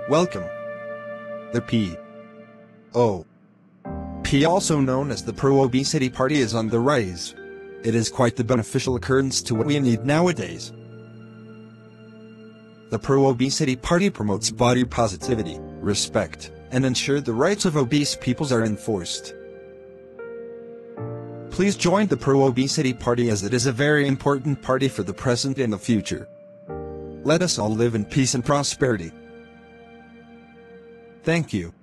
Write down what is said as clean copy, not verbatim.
Welcome. The P.O.P., also known as the Pro-Obesity Party, is on the rise. It is quite the beneficial occurrence to what we need nowadays. The Pro-Obesity Party promotes body positivity, respect, and ensure the rights of obese peoples are enforced. Please join the Pro-Obesity Party, as it is a very important party for the present and the future. Let us all live in peace and prosperity. Thank you.